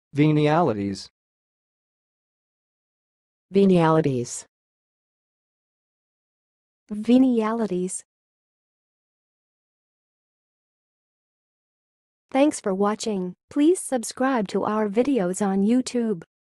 Venialities. Venialities. Venialities. Thanks for watching. Please subscribe to our videos on YouTube.